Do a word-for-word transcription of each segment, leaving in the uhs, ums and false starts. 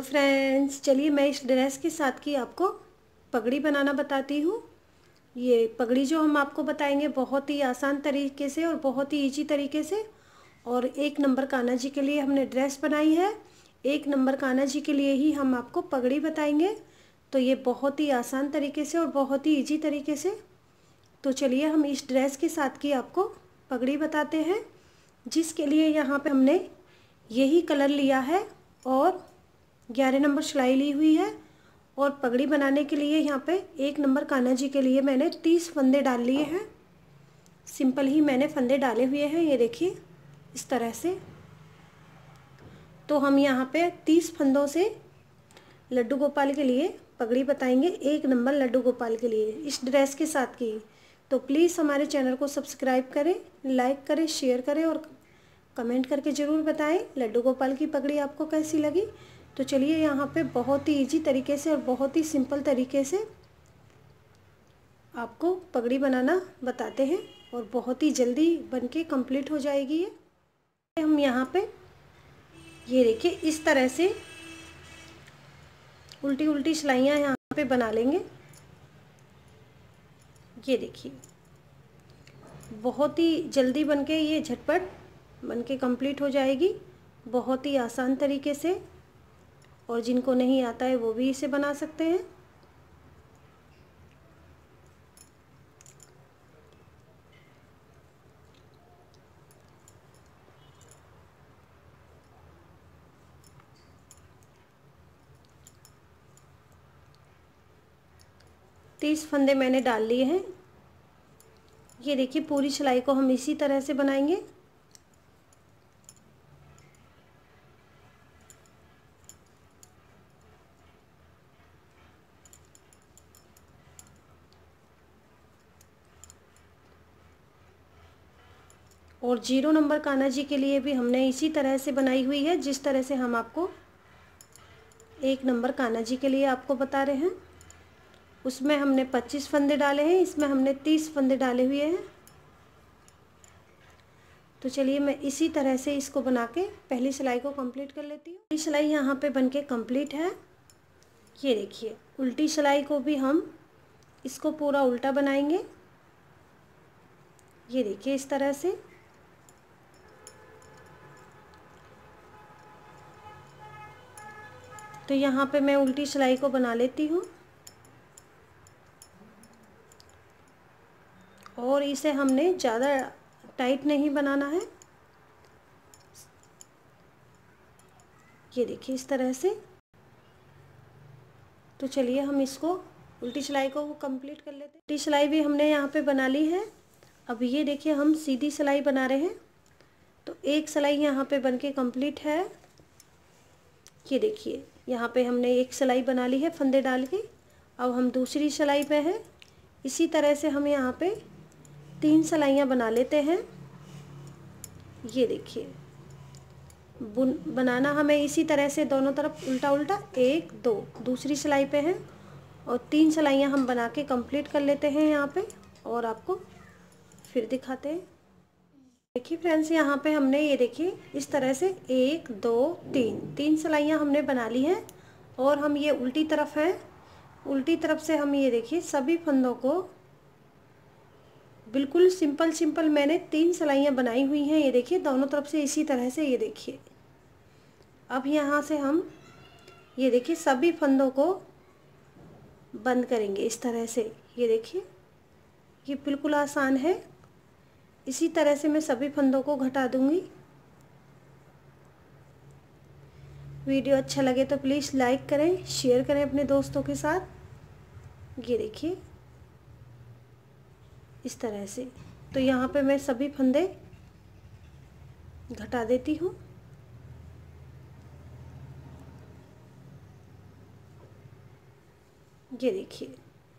Hello friends, चलिए मैं इस ड्रेस के साथ की आपको पगड़ी बनाना बताती हूँ। ये पगड़ी जो हम आपको बताएंगे बहुत ही आसान तरीके से और बहुत ही इजी तरीके से, और एक नंबर कान्हा जी के लिए हमने ड्रेस बनाई है। एक नंबर कान्हा जी के लिए ही हम आपको पगड़ी बताएंगे। तो ये बहुत ही आसान तरीके से और बहुत ही इजी तरीके से। तो चलिए हम इस ड्रेस के साथ की आपको पगड़ी बताते हैं, जिसके लिए यहाँ पे हमने यही कलर लिया है और ग्यारह नंबर सिलाई ली हुई है। और पगड़ी बनाने के लिए यहाँ पे एक नंबर कान्हा जी के लिए मैंने तीस फंदे डाल लिए हैं। सिंपल ही मैंने फंदे डाले हुए हैं, ये देखिए इस तरह से। तो हम यहाँ पे तीस फंदों से लड्डू गोपाल के लिए पगड़ी बताएंगे, एक नंबर लड्डू गोपाल के लिए इस ड्रेस के साथ की। तो प्लीज़ हमारे चैनल को सब्सक्राइब करें, लाइक करें, शेयर करें और कमेंट करके ज़रूर बताएं लड्डू गोपाल की पगड़ी आपको कैसी लगी। तो चलिए यहाँ पे बहुत ही इजी तरीके से और बहुत ही सिंपल तरीके से आपको पगड़ी बनाना बताते हैं, और बहुत ही जल्दी बनके कंप्लीट हो जाएगी ये। हम यहाँ पे ये देखिए इस तरह से उल्टी उल्टी सिलाइयाँ यहाँ पे बना लेंगे। ये देखिए बहुत ही जल्दी बनके ये झटपट बनके कंप्लीट हो जाएगी, बहुत ही आसान तरीके से। और जिनको नहीं आता है वो भी इसे बना सकते हैं। तीस फंदे मैंने डाल लिए हैं। ये देखिए पूरी सिलाई को हम इसी तरह से बनाएंगे। और जीरो नंबर कान्हा जी के लिए भी हमने इसी तरह से बनाई हुई है, जिस तरह से हम आपको एक नंबर कान्हा जी के लिए आपको बता रहे हैं। उसमें हमने पच्चीस फंदे डाले हैं, इसमें हमने तीस फंदे डाले हुए हैं। तो चलिए मैं इसी तरह से इसको बना के पहली सिलाई को कंप्लीट कर लेती हूँ। पहली सिलाई यहाँ पे बनके कंप्लीट है। ये देखिए उल्टी सिलाई को भी हम इसको पूरा उल्टा बनाएंगे। ये देखिए इस तरह से। तो यहाँ पे मैं उल्टी सिलाई को बना लेती हूँ और इसे हमने ज़्यादा टाइट नहीं बनाना है। ये देखिए इस तरह से। तो चलिए हम इसको उल्टी सिलाई को कंप्लीट कर लेते हैं। उल्टी सिलाई भी हमने यहाँ पे बना ली है। अब ये देखिए हम सीधी सिलाई बना रहे हैं। तो एक सिलाई यहाँ पे बनके कंप्लीट है। ये देखिए यहाँ पे हमने एक सिलाई बना ली है फंदे डाल के। अब हम दूसरी सिलाई पे हैं। इसी तरह से हम यहाँ पे तीन सिलाइयाँ बना लेते हैं। ये देखिए बुन बनाना हमें इसी तरह से दोनों तरफ उल्टा उल्टा, एक दो दूसरी सिलाई पे हैं और तीन सिलाइयाँ हम बना के कंप्लीट कर लेते हैं यहाँ पे, और आपको फिर दिखाते हैं। देखिए फ्रेंड्स यहाँ पे हमने ये देखिए इस तरह से एक दो तीन तीन सिलाइयाँ हमने बना ली हैं। और हम ये उल्टी तरफ है, उल्टी तरफ से हम ये देखिए सभी फंदों को बिल्कुल सिंपल सिंपल मैंने तीन सिलाइयाँ बनाई हुई हैं। ये देखिए दोनों तरफ से इसी तरह से। ये देखिए अब यहाँ से हम ये देखिए सभी फंदों को बंद करेंगे इस तरह से। ये देखिए ये बिल्कुल आसान है। इसी तरह से मैं सभी फंदों को घटा दूंगी। वीडियो अच्छा लगे तो प्लीज़ लाइक करें, शेयर करें अपने दोस्तों के साथ। ये देखिए इस तरह से। तो यहाँ पे मैं सभी फंदे घटा देती हूँ। ये देखिए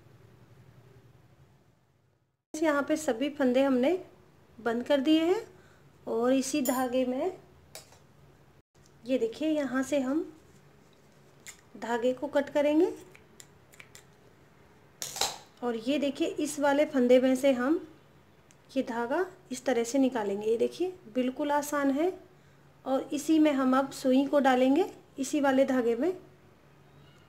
यहाँ पे सभी फंदे हमने बंद कर दिए हैं। और इसी धागे में ये देखिए यहाँ से हम धागे को कट करेंगे। और ये देखिए इस वाले फंदे में से हम ये धागा इस तरह से निकालेंगे। ये देखिए बिल्कुल आसान है। और इसी में हम अब सुई को डालेंगे, इसी वाले धागे में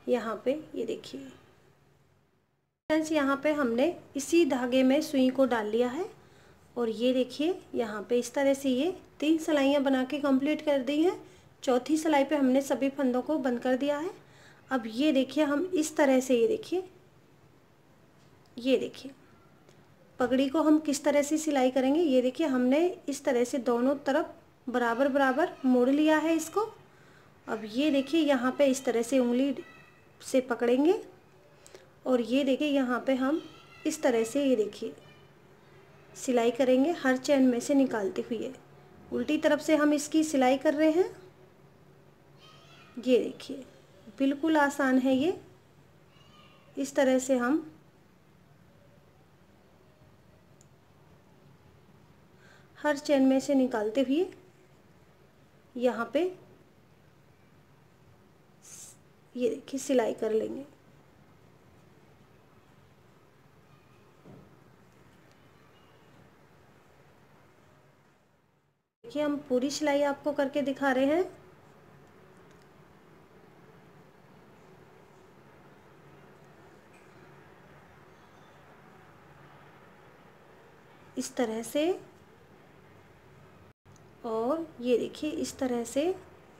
यहाँ पे ये देखिए फ्रेंड्स, यहाँ पे हमने इसी धागे में सुई को डाल लिया है और ये देखिए यहाँ पे इस तरह से ये तीन सिलाइयाँ बना के कंप्लीट कर दी हैं। चौथी सिलाई पे हमने सभी फंदों को बंद कर दिया है। अब ये देखिए हम इस तरह से ये देखिए ये देखिए पगड़ी को हम किस तरह से सिलाई करेंगे। ये देखिए हमने इस तरह से दोनों तरफ बराबर बराबर मोड़ लिया है इसको। अब ये देखिए यहाँ पे इस तरह से उंगली से पकड़ेंगे और ये देखिए यहाँ पे हम इस तरह से ये देखिए सिलाई करेंगे हर चैन में से निकालते हुए। उल्टी तरफ से हम इसकी सिलाई कर रहे हैं। ये देखिए बिल्कुल आसान है ये। इस तरह से हम हर चैन में से निकालते हुए यहाँ पे ये देखिए सिलाई कर लेंगे। देखिए हम पूरी सिलाई आपको करके दिखा रहे हैं। इस तरह से और ये देखिए इस तरह से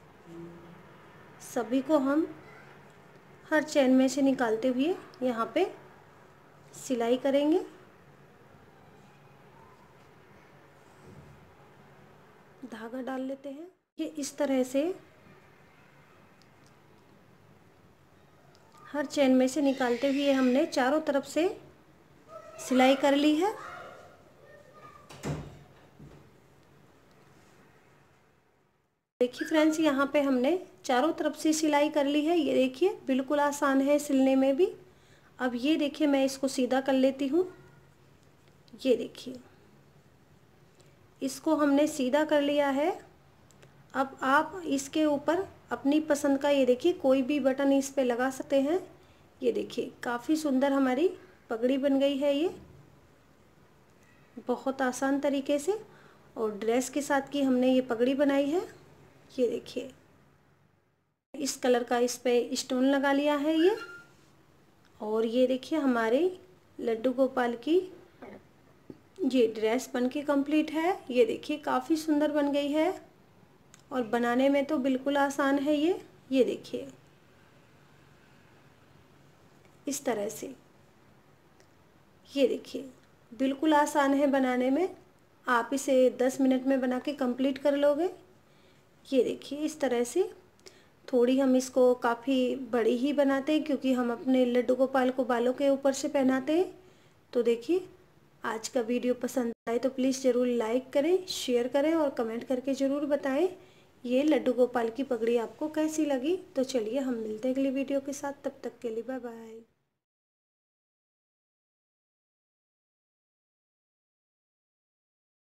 सभी को हम हर चैन में से निकालते हुए यहाँ पे सिलाई करेंगे। धागा डाल लेते हैं। ये इस तरह से हर चैन में से निकालते हुए हमने चारों तरफ से सिलाई कर ली है। देखिए फ्रेंड्स, यहाँ पे हमने चारों तरफ से सिलाई कर ली है। ये देखिए बिल्कुल आसान है सिलने में भी। अब ये देखिए मैं इसको सीधा कर लेती हूँ। ये देखिए इसको हमने सीधा कर लिया है। अब आप इसके ऊपर अपनी पसंद का ये देखिए कोई भी बटन इस पे लगा सकते हैं। ये देखिए काफ़ी सुंदर हमारी पगड़ी बन गई है ये, बहुत आसान तरीके से। और ड्रेस के साथ की हमने ये पगड़ी बनाई है। ये देखिए इस कलर का इस पे स्टोन लगा लिया है ये। और ये देखिए हमारे लड्डू गोपाल की ये ड्रेस बनके कंप्लीट है। ये देखिए काफ़ी सुंदर बन गई है और बनाने में तो बिल्कुल आसान है ये। ये देखिए इस तरह से, ये देखिए बिल्कुल आसान है बनाने में। आप इसे दस मिनट में बना के कंप्लीट कर लोगे। ये देखिए इस तरह से। थोड़ी हम इसको काफ़ी बड़ी ही बनाते हैं क्योंकि हम अपने लड्डू गोपाल को बालों के ऊपर से पहनाते हैं। तो देखिए आज का वीडियो पसंद आए तो प्लीज़ ज़रूर लाइक करें, शेयर करें और कमेंट करके ज़रूर बताएं ये लड्डू गोपाल की पगड़ी आपको कैसी लगी। तो चलिए हम मिलते हैं अगली वीडियो के साथ, तब तक के लिए बाय बाय।